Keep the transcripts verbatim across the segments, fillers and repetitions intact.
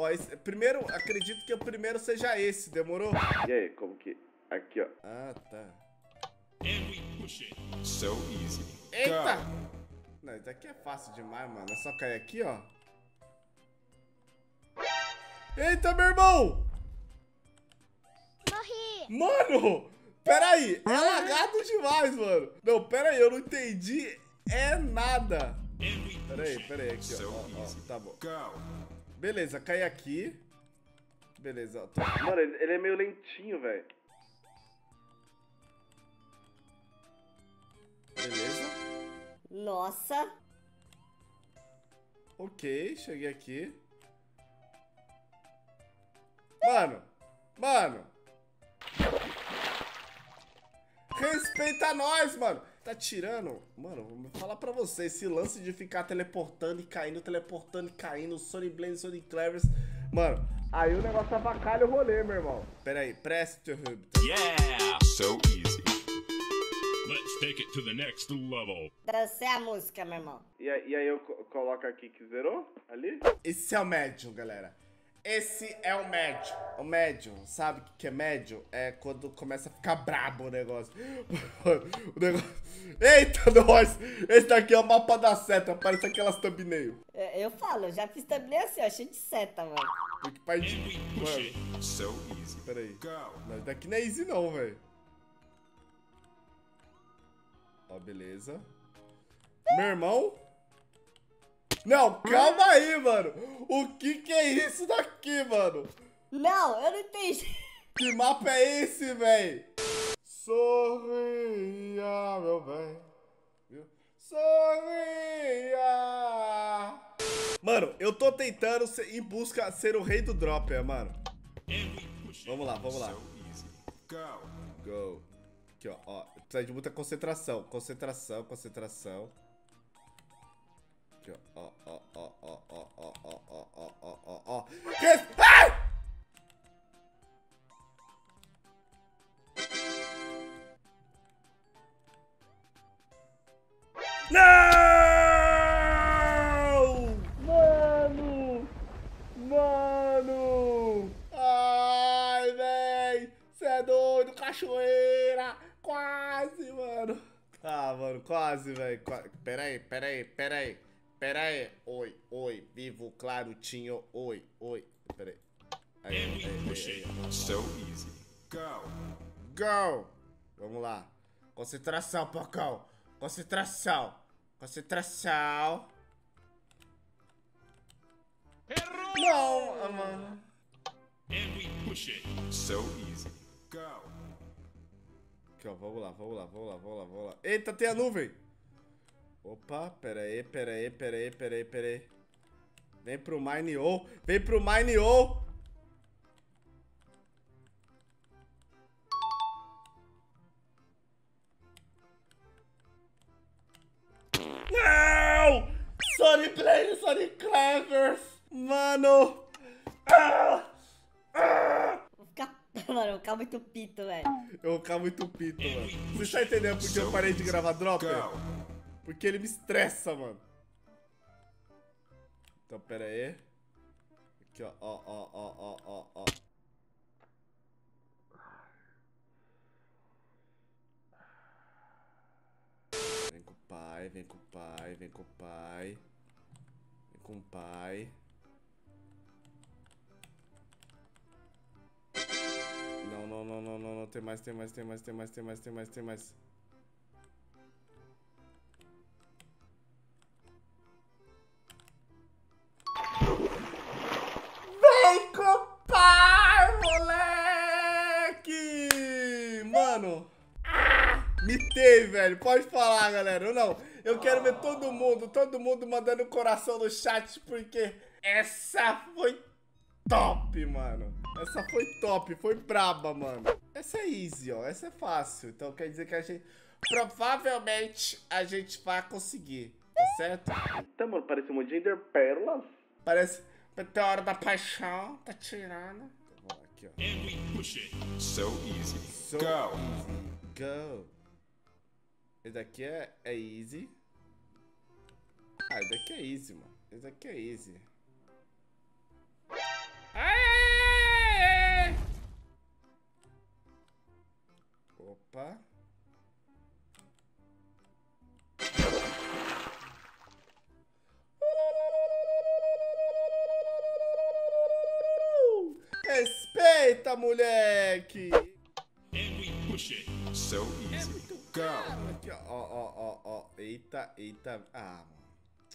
Ó, esse, primeiro, acredito que o primeiro seja esse, demorou? E aí, como que... Aqui, ó. Ah, tá. So easy. Eita! Não, isso aqui é fácil demais, mano. É só cair aqui, ó. Eita, meu irmão! Morri! Mano! Pera aí, é lagado demais, mano. Não, pera aí, eu não entendi é nada. Pera aí, pera aí, aqui, ó. Ó, ó, tá bom. Beleza, cai aqui. Beleza, ó. Tá. Mano, ele, ele é meio lentinho, velho. Beleza. Nossa. Ok, cheguei aqui. Mano, mano. Respeita nós, mano. Tá tirando. Mano, vou falar pra você. Esse lance de ficar teleportando e caindo, teleportando e caindo, Sonic Blade, Sonic Clevers. Mano, aí o negócio avacalha o rolê, meu irmão. Pera aí, preste o hub. Yeah! So easy. Let's take it to the next level. Dancei a música, meu irmão. E, aí- e aí eu co- coloco aqui que zerou, ali. Esse é o médium, galera. Esse é o médium. O médium, sabe o que que é médium? É quando começa a ficar brabo o negócio. O negócio... Eita, nós! Esse daqui é o mapa da seta, parece aquelas thumbnail. É, Eu falo, eu já fiz também assim, ó, cheio de seta, mano. Porque pai de... Mano, So easy. pera aí. Go. Não, isso daqui não é easy não, velho. Ó, beleza. Meu irmão... Não, calma aí, mano. O que que é isso daqui, mano? Não, eu não entendi. Que mapa é esse, véi? Sorria, meu bem. Viu? Sorria. Mano, eu tô tentando ser, em busca de ser o rei do dropper, mano. Vamos lá, vamos lá. So easy. Go. Go. Aqui, ó, ó. Precisa de muita concentração. Concentração, concentração. Aqui, ó, ó, ó, ó, ó, ó, ó, ó, ó, ó, ó, ó. Que- Ai! Não! Mano! Mano! Ai, véi! Cê é doido, cachoeira! Quase, mano! Ah, mano, quase, velho. Qua... Pera aí, pera aí, pera aí. Pera aí. Oi, oi. Vivo, claro, tinho. Oi, oi. Pera aí. Aí, aí, aí, aí, aí. So easy. Go. Go! Vamos lá. Concentração, Pocão. Concentração. Concentração. Não, ah, mano. So easy. Go. Aqui, ó. Vamos lá, vamos lá, vamos lá, vamos lá, vamos lá. Eita, tem a nuvem. Opa, pera aí, pera aí, pera aí, pera aí, pera aí. Vem pro Mine O. Vem pro Mine O. Não! Sonic Blade, Sonic Clevers. Mano. Ah! Ah! Vou ficar, mano, vou ficar muito pito, velho. Eu vou ficar muito pito, mano. Você tá entendendo por que eu parei de gravar Dropper? Go. Porque ele me estressa, mano. Então, pera aí. Aqui, ó, ó, ó, ó, ó, ó, ó. Vem com o pai, vem com o pai, vem com o pai. Vem com o pai. Não, não, não, não, não, não. Tem mais, tem mais, tem mais, tem mais, tem mais, tem mais, tem mais. Vem com o pai, moleque! Mano. Ah, mitei, velho. Pode falar, galera. Eu não. Eu quero ver todo mundo, todo mundo mandando coração no chat, porque essa foi top, mano. Essa foi top, foi braba, mano. Essa é easy, ó. Essa é fácil. Então quer dizer que a gente... Provavelmente a gente vai conseguir, tá certo? Tá, mano, parece um Gender Pérolas. Parece Meteoro da Paixão, tá tirando. Vamos lá, aqui, ó. So easy. So Go. easy. Go. Esse daqui é, é easy. Ah, esse daqui é easy, mano. Esse daqui é easy. Ai, ai, ai, ai. Opa. Respeita, moleque! And we push it. So easy. Go. Aqui, ó, ó, ó, ó, ó. Eita, eita. Ah, mano.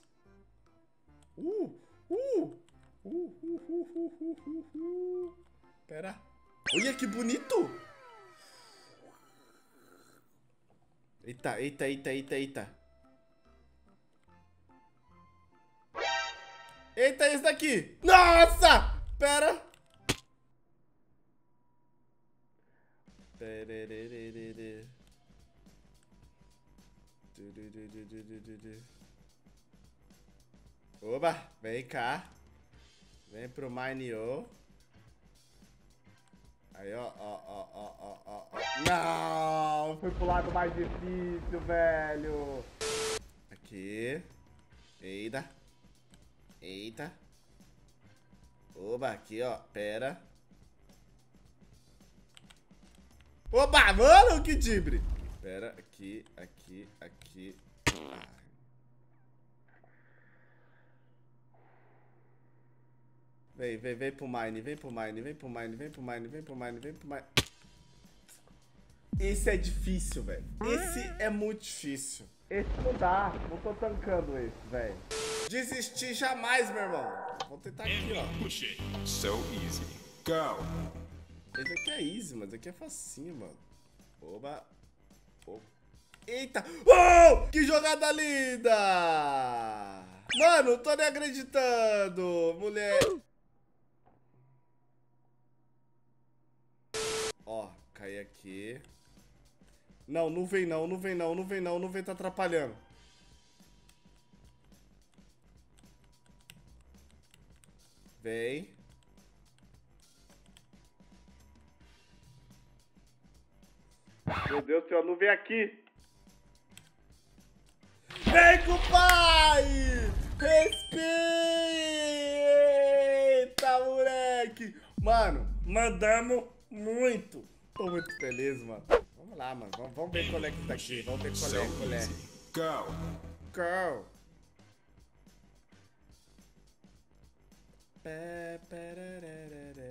Uh, uh. Uh, uh, uh, uh, uh, uh, uh. Pera. Olha que bonito! Eita, eita, eita, eita, eita. Eita, esse daqui! Nossa! Pera! Pererererere. Oba, vem cá. Vem pro Mineo. Aí, ó, ó, ó, ó, ó, ó, ó. Não! Foi pro lado mais difícil, velho. Aqui. Eita. Eita. Oba, aqui, ó. Pera. Oba, mano, que dibre. Pera, aqui, aqui, aqui. Ai. Vem, vem, vem pro mine, vem pro mine, vem pro mine, vem pro mine, vem pro mine, vem pro mine. Esse é difícil, velho. Esse é muito difícil. Esse não dá, não tô tancando esse, velho. Desistir jamais, meu irmão. Vou tentar aqui, And ó. we push it. So easy. Go. Esse aqui é easy, mas aqui é facinho, mano. Oba. Opa. Eita. Oh, que jogada linda. Mano, tô nem acreditando, mulher. Ó, cai aqui. Não, não vem não, não vem não, não vem não, não vem, tá atrapalhando. Vem. Meu Deus do céu, não vem aqui. Vem com o pai! Respeita, moleque! Mano, mandamos muito. Tô muito feliz, mano. Vamos lá, mano. Vamos, vamos ver qual é que tá aqui. Vamos ver qual So é, qual é. easy. Go. Girl. Pé, pererererere.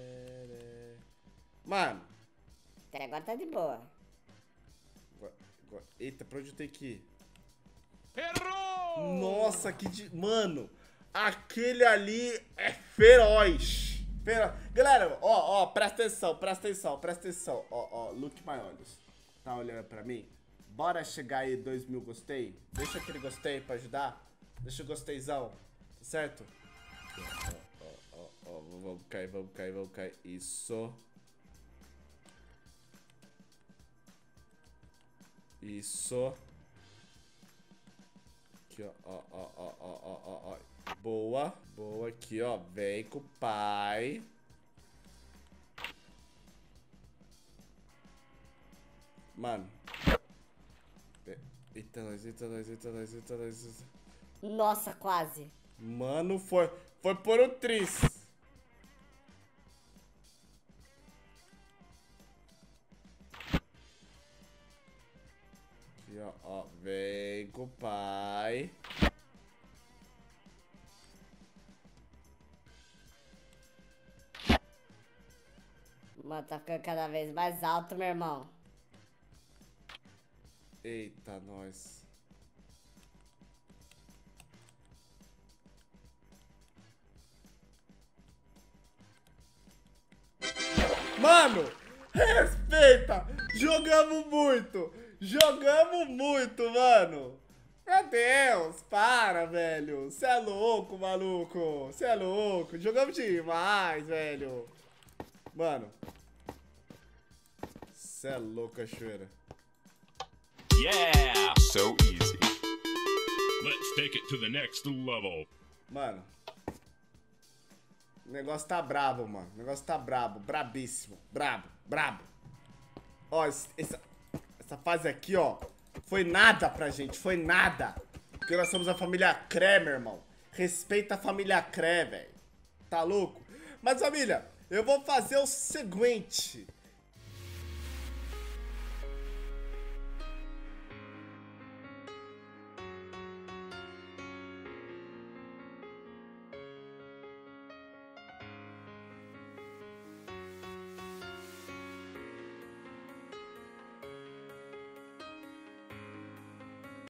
Mano. Até agora tá de boa. Agora- agora- Eita, pra onde eu tenho que ir? Errou! Nossa, que de... Mano, aquele ali é feroz. Feroz. Galera, ó, ó, presta atenção, presta atenção, presta atenção. Ó, ó, look my olhos. Tá olhando pra mim? Bora chegar aí dois mil gostei? Deixa aquele gostei pra ajudar. Deixa o gostezão, certo? Ó, ó, ó, ó, vamos cair, vamos cair, vamos cair. Isso. Isso. Aqui, ó, ó, ó, ó, ó, ó, ó, ó. Boa, boa aqui, ó. Vem com o pai. Mano. Eita, nós, eita, nós, eita, nós, eita, nós. eita. Nossa, quase. Mano, foi, foi por um tris. Aqui, ó, ó. Vem com o pai. Mano, tá ficando cada vez mais alto, meu irmão. Eita, nós. Mano, respeita! Jogamos muito! Jogamos muito, mano! Meu Deus, para, velho! Cê é louco, maluco! Cê é louco! Jogamos demais, velho! Mano. Cê é louco, cachoeira. Yeah! So easy. Let's take it to the next level. Mano. O negócio tá brabo, mano. O negócio tá brabo. Brabíssimo. Brabo. Brabo. Ó, esse- essa, essa fase aqui, ó. Foi nada pra gente. Foi nada. Porque nós somos a família Cré, meu irmão. Respeita a família Cré, velho. Tá louco? Mas família, eu vou fazer o seguinte.